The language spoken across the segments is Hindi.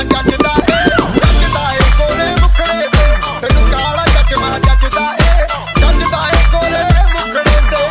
जचदा ए गोरे मुखड़े ते तेनू काला चश्मा जचदा ए गोरे मुखड़े ते।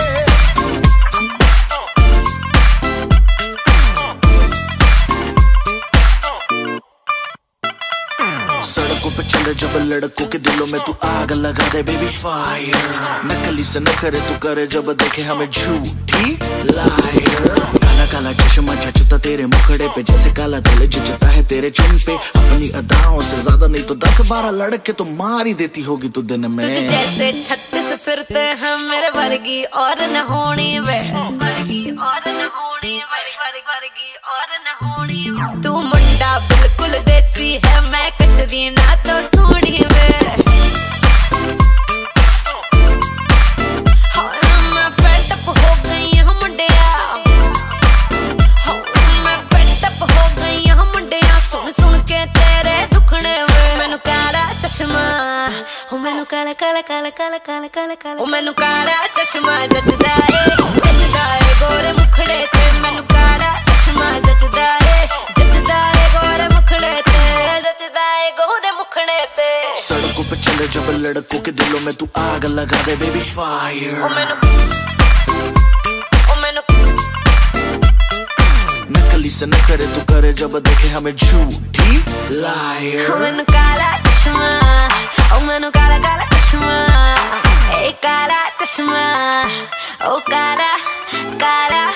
सड़कों पे चले जब लड़कों के दिलों में तू आग लगा दे बेबी फायर। नकली से नखरे तू करे जब देखे हमें झूठी लायर। काला काला चश्मा जचता तेरे मुखड़े पे जैसे काला दिल जचता है तेरे चिन पे। अपनी अदाओं से ज्यादा नहीं तो 10-12 लड़के तो मार ही देती होगी तू दिन में। तुझे जैसे 36 फिरते हैं मेरे वर्गी और न होनी वे, वर्गी और न होनी, वर्गी और न होनी। तू मुंडा बिल्कुल देसी है, मैं कटरी ना तो सोनी वे। मैं फेड अप हो गई हूँ मुंडिया, मैं फेड अप हो गई हूँ मुंडिया। सुन सुन के तेरे दुखने वे। मैनू काला चश्मा, मैनू काला काला काला काला काला काला काला, मैनू काला चश्मा जचदा ए गोरे मुखड़े ते। मैनू काला चश्मा जचदा ए गोरे मुखड़े ते, जचदा ए गोरे मुखड़े ते। सड़कों पे चले जब लड़कों के दिलों में तू आग लगा दे बेबी फायर। नकली से नखरे तू करे जब देखे हमें झूठी लायर। मैनू काला चश्मा, मैनू काला काला चश्मा, ए काला चश्मा, ओ काला काला